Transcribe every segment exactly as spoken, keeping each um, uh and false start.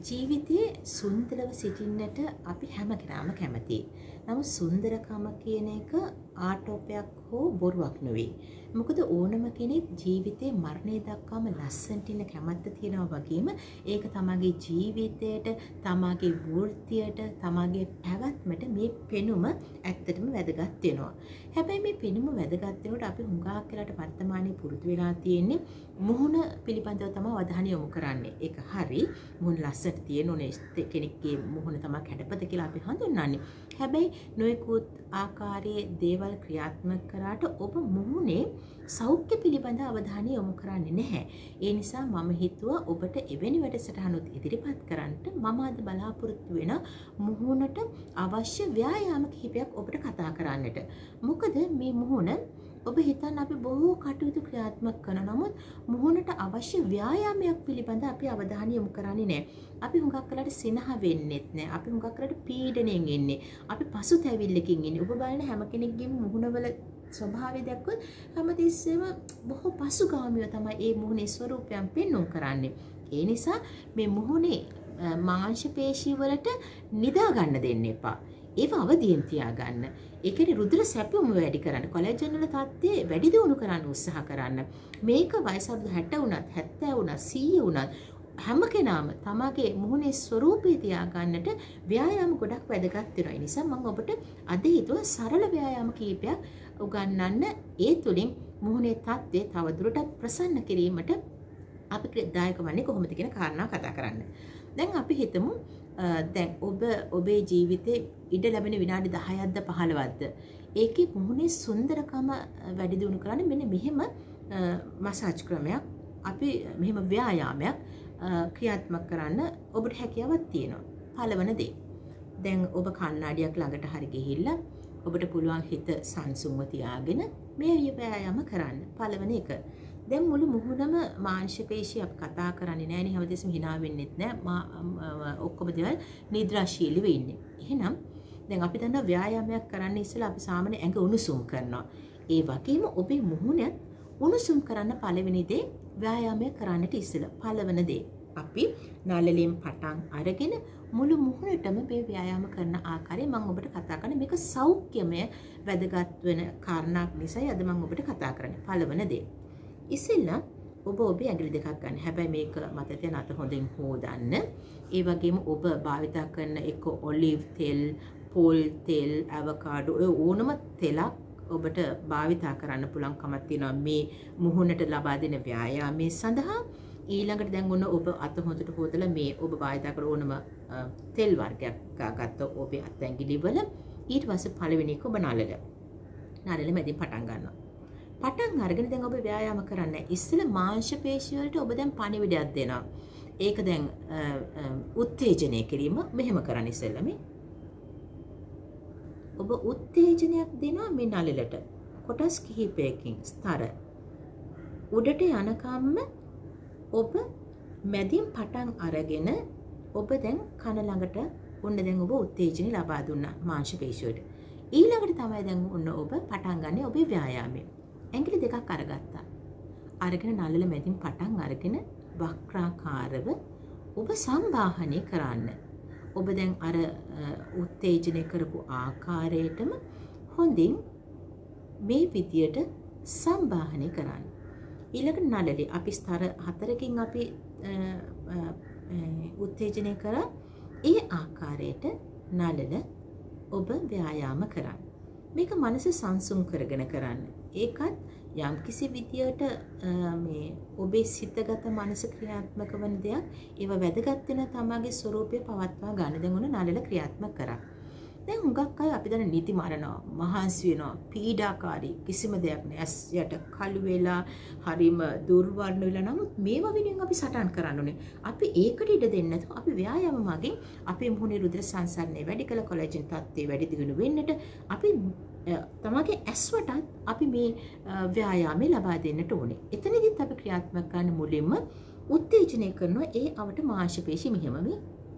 ජීවිතයේ සුන්දරව සිටින්නට අපි හැම කෙනාම කැමතියි. නමුත් සුන්දරකම කියන එක ආටෝපයක් හෝ බොරුවක් නෙවෙයි. මොකද ඕනම කෙනෙක් ජීවිතේ මරණය දක්වාම ලස්සනට ඉන්න කැමැත්ත තියනවා වගේම ඒක තමගේ ජීවිතයට, තමගේ වෘත්තියට, තමගේ පැවැත්මට මේ පෙනුම ඇත්තටම වැදගත් වෙනවා. හැබැයි මේ පෙනුම වැදගත් වෙනකොට අපි හුඟක් වෙලාට වර්තමානයේ පුරුදු වෙලා තියෙන්නේ මුහුණ පිළිබඳව තමයි අවධානය යොමු කරන්නේ. ඒක හරි. මුහුණ ලස්සට තියෙන ඕනේ කෙනෙක්ගේ මුහුණ තමයි කැඩපත කියලා අපි හඳුන්වන්නේ. හැබැයි නොයෙකුත් ආකාරයේ දේවල් ක්‍රියාත්මක කරාට ඔබ මුහුණේ සෞඛ්‍ය පිළිබඳ අවධානය යොමු කරන්නේ නැහැ. ඒ නිසා මම හිතුවා ඔබට එවැනි වැඩසටහනුත් ඉදිරිපත් කරන්නට මම අද බලාපොරොත්තු වෙන මුහුණට අවශ්‍ය ව්‍යායාම කිහිපයක් ඔබට කතා කරන්නට. මොකද මේ මුහුණ ඔබ හිතන්න අපි බොහෝ කටයුතු ක්‍රියාත්මක කරන නමුත් මුහුණට අවශ්‍ය ව්‍යායාමයක් පිළිබඳ අපි අවධානය යොමු කරන්නේ නැහැ. අපි හුඟක් වෙලාට සිනහ වෙන්නෙත් නැහැ. අපි හුඟක් වෙලාට පීඩණයෙන් ඉන්නේ. අපි පසුතැවිල්ලකින් ඉන්නේ. ඔබ බලන හැම කෙනෙක්ගේම මුහුණවල ස්වභාවය දැක්කොත් හැමතිස්සෙම බොහෝ පසුගාමීව තමයි මේ මුහුණේ ස්වරූපයන් පෙන්වුම් කරන්නේ. ඒ නිසා මේ මුහුණේ මාංශ පේශී වලට නිදා ගන්න දෙන්න එපා. ඒව අවදියෙන් තියාගන්න. ඒකේ රුධිර සැපයුම වැඩි කරන්න, කොලෙජන් වල තත්ත්වය වැඩි දියුණු කරන්න උත්සාහ කරන්න. මේක වයස හැට වුණත්, හැත්තෑ වුණත්, සීය වුණත් හැම කෙනාම තමගේ මුහුණේ ස්වරූපය තියාගන්නට ව්‍යායාම ගොඩක් වැදගත් වෙනවා. ඒ නිසා මම ඔබට අද හිතුවා සරල ව්‍යායාම කීපයක් උගන්වන්න. ඒ තුලින් මුහුණේ තත්ත්වය තවදුරටත් ප්‍රසන්න කිරීමට අපිට දායක වන්නේ කොහොමද කියන කාරණාව කතා කරන්න. දැන් අපි හිතමු දැන් ඔබ ඔබේ ජීවිතේ ඉඩ ලැබෙන විනාඩි දහයක්ද පහළොවක්ද ඒකේ මුහුණේ සුන්දරකම වැඩි දියුණු කරන්න මෙන්න මෙහෙම මසාජ් ක්‍රමයක් අපි මෙහෙම ව්‍යායාමයක් ක්‍රියාත්මක කරන්න ඔබට හැකියාවක් තියෙනවා. පළවන දේ. දැන් ඔබ කණ්ණාඩියක් ළඟට හරි ගිහිල්ලා ඔබට පුළුවන් හිත සංසුන්ව තියාගෙන මේ ව්‍යායාම කරන්න. පළවන එක. දැන් මුළු මුහුණම මාංශ පේශී අපි කතා කරන්නේ නැහැ නේ හැමදෙස්සම hina වෙන්නෙත් නැහැ. ඔක්කොම දේවල් නිද්‍රාශීලීව ඉන්නේ. එහෙනම් දැන් අපි දන්නා ව්‍යායාමයක් කරන්න ඉස්සෙල්ලා අපි සාමාන්‍ය ඇඟ උණුසුම් කරනවා. ඒ වගේම ඔබේ මුහුණ උණුසුම් කරන්න පළවෙනි දේ ව්‍යායාමය කරන්නට ඉස්සෙල්ලා පළවන දේ අපි නළලෙන් පටන් අරගෙන මුළු මුහුණටම මේ ව්‍යායාම කරන ආකාරය මම ඔබට කතා කරන්නේ. මේක සෞඛ්‍යමය වැදගත් වෙන කාරණාවක් නිසායි අද මම ඔබට කතා කරන්නේ. පළවන දේ. ඉස්සෙල්ලා ඔබ ඔබේ ඇඟිලි දෙකක් ගන්න. හැබැයි මේක මත තියන අත හොඳින් හොදන්න. ඒ වගේම ඔබ භාවිත කරන එක ඔලිව් තෙල්, පොල් තෙල්, අවකාඩෝ ඔය ඕනම තෙලක් ඔබට භාවිත කරන්න පුළුවන් කමක් තියෙනවා මේ මුහුණට ලබා දෙන ව්‍යායාමයේ සඳහා. ඊළඟට දැන් ඔන්න ඔබ අත හොඳට හොදලා මේ ඔබ භාවිත කර ඕනම තෙල් වර්ගයක් ගත්ත ඔබේ අත් ඇඟිලි වල ඊට පස්සේ පළවෙනි එක ඔබ නළල. නළල මැදින් පටන් ගන්නවා. පටන් අරගෙන දැන් ඔබ ව්‍යායාම කරන්න. ඉස්සෙල්ලා මාංශ පේශී වලට ඔබ දැන් පණිවිඩයක් දෙනවා. ඒක දැන් උත්තේජනය කිරීම මෙහෙම කරන්න ඉස්සෙල්ලා මේ. ඔබ උත්තේජනයක් දෙනවා මේ නළලට. කොටස් කිහිපයකින් ස්තර. උඩට යනකම්ම ඔබ මැදින් පටන් අරගෙන ඔබ දැන් කන ළඟට ඔන්න දැන් ඔබ උත්තේජනය ලබා දුන්නා මාංශ පේශී වලට. ඊළඟට තමයි දැන් ඔන්න ඔබ පටන් ගන්න ඔබේ ව්‍යායාමය. ඇඟිලි දෙකක් අරගත්තා. අරගෙන නළල මැදින් පටන් අරගෙන වක්‍රාකාරව ඔබ සම්බාහනය කරන්න. ඔබ දැන් අර උත්තේජනය කරපු ආකාරයටම හොඳින් මේ විදියට සම්බාහනය කරන්න. ඊළඟ නළලේ අපි ස්තර හතරකින් අපි උත්තේජනය කරා. ඒ ආකාරයට නළල ඔබ ව්‍යායාම කරන්න. මේක මනස සංසුන් කරගෙන කරන්න. ඒකත් යම්කිසි විදියට මේ ඔබේ සිතගත මනස ක්‍රියාත්මක වන දෙයක්. ඒව වැදගත් වෙන තමගේ ස්වરૂපය පවත්වා ගන්න. දැන් උන නළල ක්‍රියාත්මක කරා. දැන් හුඟක් අය අපි දැන් නිදි මරනවා, මහන්සි වෙනවා, පීඩාකාරී කිසිම දෙයක් නෑ. ඇස් යට කළු වෙලා, හරිම දුර්වර්ණ වෙලා. නමුත් මේවා වෙනුවෙන් අපි සටන් කරන්න ඕනේ. අපි ඒකට ඉඩ දෙන්නේ නැතුව අපි ව්‍යායාම මගින් අපේ මුහුණේ රුධිර සංසරණය වැඩි කළ කොලෙජන් තත්ත්වය වැඩි දියුණු වෙන්නට අපි තමගේ ඇස්වටත් අපි මේ ව්‍යායාමය ලබා දෙන්නට ඕනේ. එතනදිත් අපි ක්‍රියාත්මක කරන මුලින්ම උත්තේජනය කරනවා ඒ අවට මාංශ පේශී මෙහෙම මේ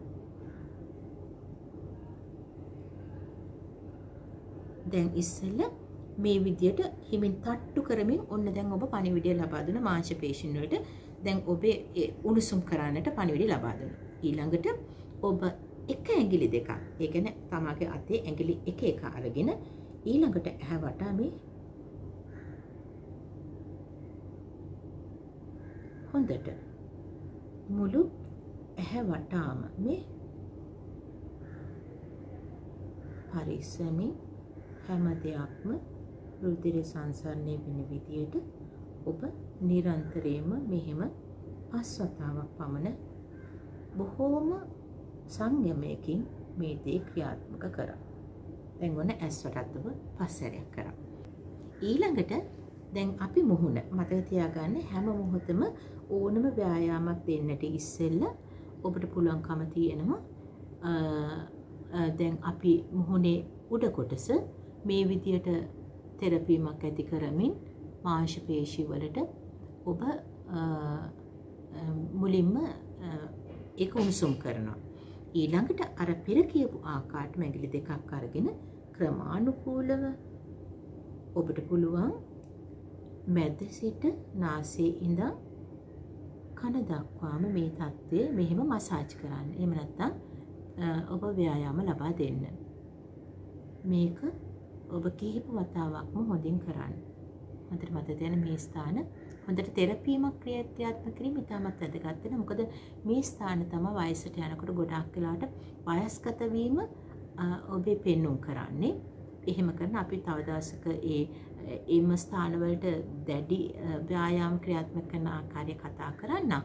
දැන් ඉස්සෙල්ලා මේ විදියට හිමින් තට්ටු කරමින් ඔන්න දැන් ඔබ පණිවිඩය ලබා දුන මාංශ පේශීන් වලට දැන් ඔබේ උණුසුම් කරන්නට පණිවිඩය ලබා දුන්නා. ඊළඟට ඔබ එක ඇඟිලි දෙකක්, ඒ කියන්නේ තමගේ අතේ ඇඟිලි එක එක අරගෙන ඊළඟට ඇහැ වටා මේ හොඳට මුළු ඇහැ වටාම මේ පරිස්සමින් හැම දෙයක්ම රුධිර සංසරණය වෙන විදියට ඔබ නිරන්තරයෙන්ම මෙහෙම පස් වතාවක් පමණ බොහෝම සංයමයකින් මේ දේ ක්‍රියාත්මක කරා. දැන් ඔන්න ඇස් වටත් ඔබ පස් සැරයක් කරා. ඊළඟට දැන් අපි මුහුණ මතක තියාගන්න හැම මොහොතම ඕනම ව්‍යායාමයක් දෙන්නට ඉස්සෙල්ලා ඔබට පුළුවන්කම තියෙනවා දැන් අපි මුහුණේ උඩ කොටස මේ විදියට තෙරපීමක් ඇති කරමින් මාංශ පේශි වලට ඔබ මුලින්ම ඒක උණුසුම් කරනවා. ඊළඟට අර පෙර කියපු ආකාරයට ඇඟිලි දෙකක් අරගෙන ක්‍රමානුකූලව ඔබට පුළුවන් මැද සිට නාසයේ ඉඳන් කන දක්වාම මේ තත්ත්වය මෙහෙම මසාජ් කරන්න. එහෙම නැත්නම් ඔබ ව්‍යායාම ලබා දෙන්න. මේක ඔබ කිහිප වතාවක්ම හොඳින් කරන්න. හොඳට මතක තියාගන්න මේ ස්ථාන හොඳට තෙරපීමක් ක්‍රියාත්මක කිරීම ඉතාමත් වැදගත් වෙනවා. මොකද මේ ස්ථාන තමයි වයසට යනකොට ගොඩාක් වෙලාවට වයස්ගත වීම ඔබේ පෙන්눔 කරන්නේ. එහෙම කරන අපි තව දවසක ඒ එම ස්ථානවලට දැඩි ව්‍යායාම ක්‍රියාත්මක කරන ආකාරය කතා කරන්න.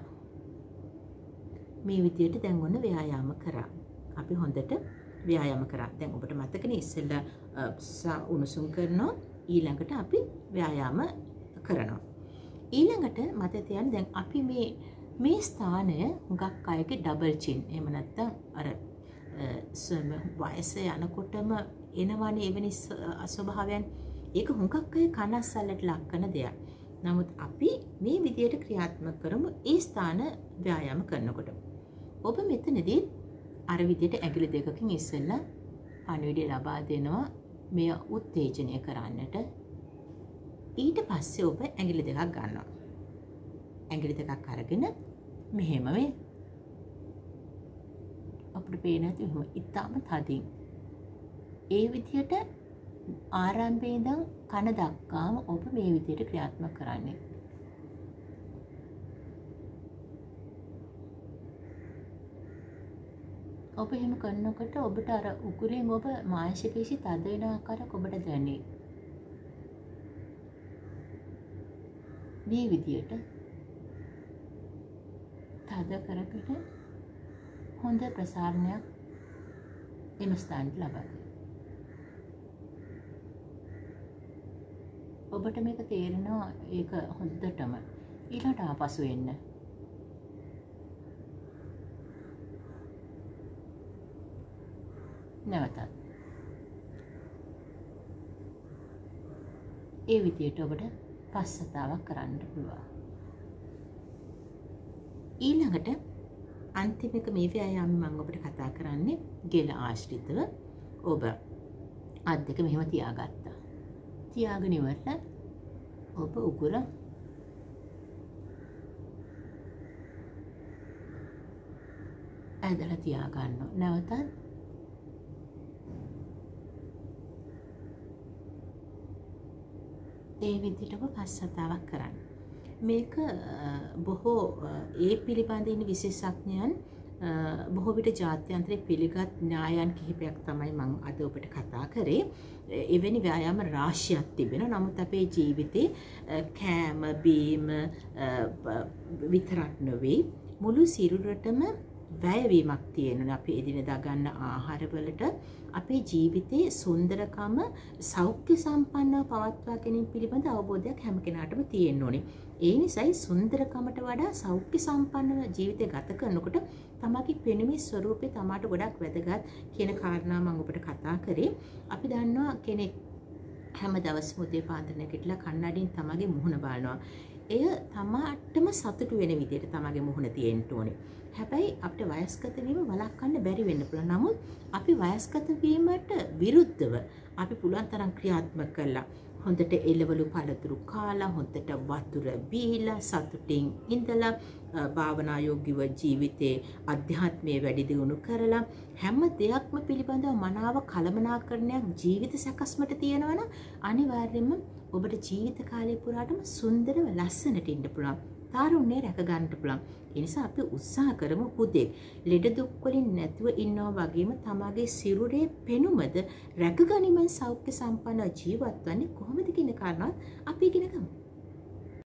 මේ විදියට දැන් ඔන්න ව්‍යායාම කරා. අපි හොඳට ව්‍යායාම කරා. දැන් ඔබට මතකනේ ඉස්සෙල්ලා උණුසුම් කරනවා, ඊළඟට අපි ව්‍යායාම කරනවා. ඊළඟට මතක තියාගන්න දැන් අපි මේ මේ ස්ථානය හුඟක් අයගේ ඩබල් චින් එහෙම නැත්නම් අර වයස යනකොටම එනවනේ එවැනි අස්වභාවයන්. ඒක හුඟක් අය කනස්සල්ලට ලක් කරන දෙයක්. නමුත් අපි මේ විදියට ක්‍රියාත්මක කරමු ඒ ස්ථාන ව්‍යායාම කරනකොට. ඔබ මෙතනදී අර විදියට ඇඟිලි දෙකකින් ඉස්සෙල්ලා පණිවිඩය ලබා දෙනවා මෙය උත්තේජනය කරන්නට. ඊට පස්සේ ඔබ ඇඟිලි දෙකක් ගන්නවා. ඇඟිලි දෙකක් අරගෙන මෙහෙම මේ අපිට පේන ඇති මෙහෙම ඉතාම තදින් ඒ විදියට ආරම්භයේ ඉඳන් කන දක්වාම ඔබ මේ විදියට ක්‍රියාත්මක කරන්නේ. ඔබ එහෙම කරනකොට ඔබට අර උකුලෙන් ඔබ මාංශ පේශි තද වෙන ආකාරයක් ඔබට දැනේ. මේ විදියට තද කරගෙන හොඳ ප්‍රසාරණයක් එම ස්ථානට ලබා දෙන්න. ඔබට මේක තේරෙනවා ඒක හොඳටම. ඊළඟට ආපසු එන්න. නැවතත්. ඒ විදියට ඔබට පස් සතාවක් කරන්න පුළුවන්. ඊළඟට අන්තිම එක මේ ව්‍යායාමය මම ඔබට කතා කරන්නේ ගෙල ආශ්‍රිතව ඔබ අත් දෙක මෙහෙම තියාගත්තා. තියාගෙන ඉවරලා ඔබ උගුර ඇදලා තියාගන්නවා. නැවතත් ඒ විදිහට ඔබ පස් සතාවක් කරන්න. මේක බොහෝ ඒ පිළිබඳ ඉන්න විශේෂඥයන් බොහෝ විට ජාත්‍යන්තරයේ පිළිගත් න්‍යායන් කිහිපයක් තමයි මම අද ඔබට කතා කරේ. එවැනි ව්‍යායාම රාශියක් තිබෙනවා. නමුත් අපේ ජීවිතේ කෑම බීම විතරක් නෙවෙයි මුළු සිරුරටම වැයවීමක් තියෙනවා. අපි එදිනෙදා ගන්න ආහාරවලට අපේ ජීවිතයේ සුන්දරකම සෞඛ්‍ය සම්පන්නව පවත්වා ගැනීම පිළිබඳ අවබෝධයක් හැම කෙනාටම තියෙන්න ඕනේ. ඒ නිසායි සුන්දරකමට වඩා සෞඛ්‍ය සම්පන්නව ජීවිතය ගත කරනකොට තමගේ පෙනුමේ ස්වરૂපේ තමාට ගොඩක් වැදගත් කියන කාරණා මම ඔබට කතා කරේ. අපි දන්නවා කෙනෙක් හැම දවසම උදේ පාන්දර නැගිටලා කන්නඩියෙන් තමගේ මුහුණ බලනවා. එය තමාටම සතුටු වෙන විදිහට තමගේ මුහුණ තියෙන්න ඕනේ. හැබැයි අපිට වයස්ගත වීම වළක්වන්න බැරි වෙන්න පුළුවන්. නමුත් අපි වයස්ගත වීමට විරුද්ධව අපි පුළුවන් තරම් ක්‍රියාත්මක කළා හොඳට එළවලු පළතුරු කාලා හොඳට වතුර බීලා සතුටින් ඉඳලා භාවනා යෝගීව ජීවිතේ අධ්‍යාත්මයේ වැඩි දියුණු කරලා හැම දෙයක්ම පිළිබඳව මනාව කළමනාකරණයක් ජීවිත සැකස්මට තියෙනවා නම් අනිවාර්යයෙන්ම ඔබට ජීවිත කාලය පුරාටම සුන්දරව ලස්සනට ඉන්න පුළුවන්. තාරුණ්‍ය රැක ගන්නට පුළුවන්. ඒ නිසා අපි උත්සාහ කරමු හුදෙක් ලෙඩ දුක් වලින් නැතුව ඉන්නවා වගේම තමාගේ සිරුරේ පෙනුමද රැකගනිමින් සෞඛ්‍ය සම්පන්න ජීවත් වෙන්නේ කොහොමද කියන කාරණාවත් අපි ඉගෙන ගමු.